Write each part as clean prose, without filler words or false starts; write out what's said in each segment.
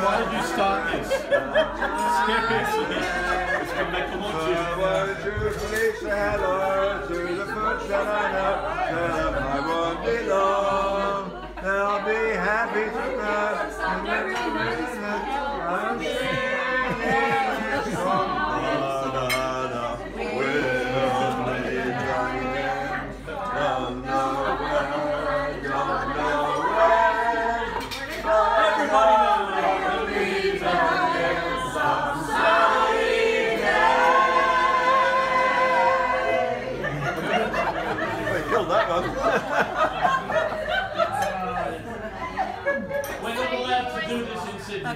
Why did you start this? Seriously. It's come back to watch you. Won't you please say hello to the folks that I know? Tell them I won't be long. They'll be happy to know. I'm singing song. That one. We're not allowed to do this in Sydney.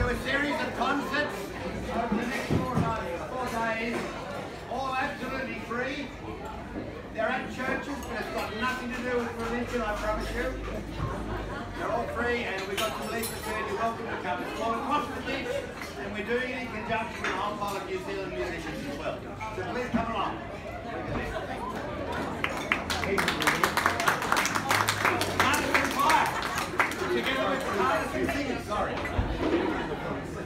a series of concerts over the next 4 days, all absolutely free. They're at churches, but it's got nothing to do with religion, I promise you. They're all free, and we've got some leaflets there. You're welcome to come. It's all across the beach, and we're doing it in conjunction with a whole pile of New Zealand musicians as well. So please come along. Together with the hardest singers, sorry.